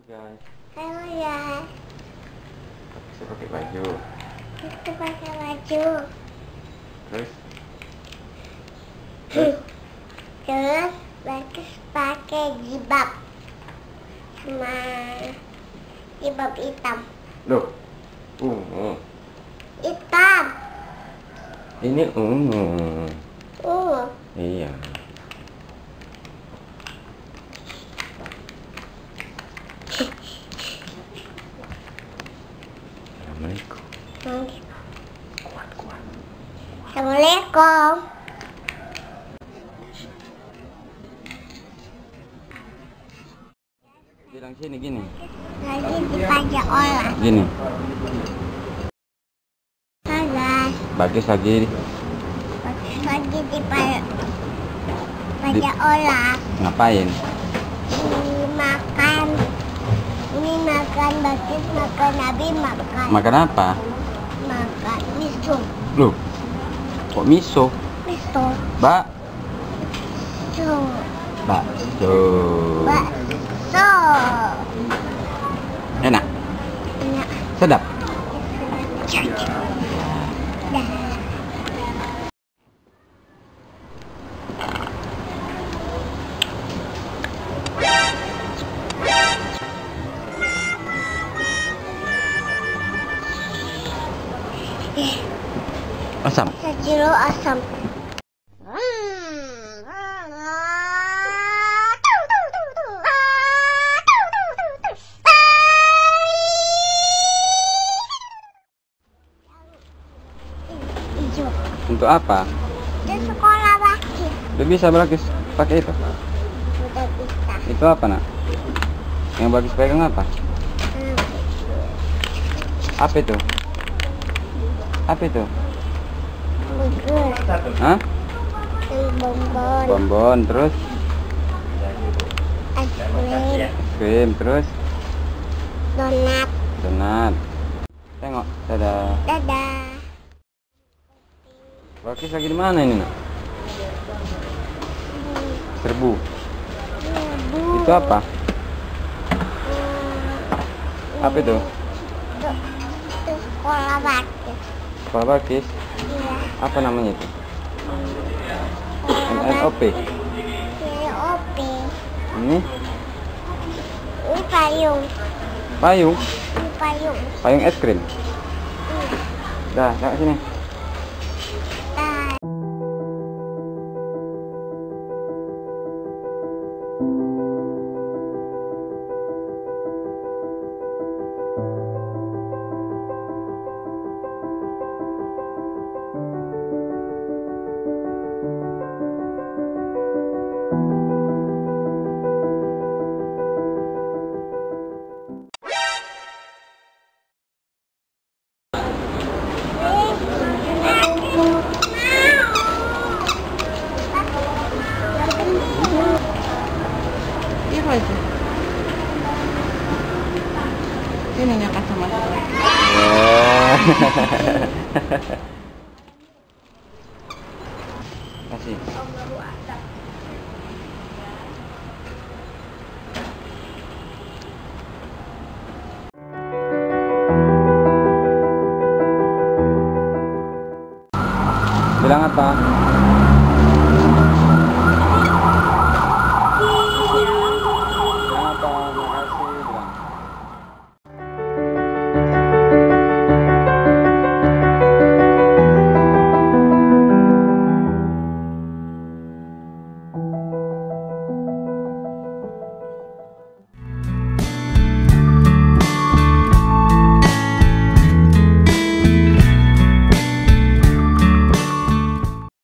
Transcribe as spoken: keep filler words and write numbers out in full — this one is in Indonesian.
guys. Halo ya. Bisa pakai baju. Kita pakai baju. Terus? Terus? Terus Bagus pakai jilbab sama jilbab hitam. Loh, ungu. Hitam. Ini ungu. Ungu. Iya. Assalamualaikum. Kuat, kuat. Assalamualaikum. Bilang sini gini. Lagi dipajak orang. Gini. Bagas. Bagus lagi. Bagus lagi dipajak pajak orang. Ngapain? Ini makan. Ini makan Bagus makan Nabi makan. Makan apa? Makan miso. Loh, kok miso? Miso. Bak. So. Bakso. Bakso. Enak? Enak. Sedap? Dah. Asam? Sejero asam. Hijau. Untuk apa? Di sekolah Bagus. Udah bisa Bagus pakai itu? Udah bisa. Itu apa nak? Yang Bagus pegang apa? Hmm. Apa itu? Apa itu? Bagus. Hah? Dan bonbon. Bonbon, terus Es krim. es krim, terus Donat. donat. Tengok, dadah. Dadah. Bagus lagi di mana ini nak? Serbu. Ibu. Itu apa? Apa itu? Itu, itu sekolah Bagus. Sekolah Bagus. Iya. Apa namanya itu? Sekolah M N O P. Bagus. O P. Ini Ini payung. payung. Ini payung. Payung es krim. Hmm. Dah, tengok sini. Dah. Apa itu? Ini nya kacamata. Kasih. Bilang apa?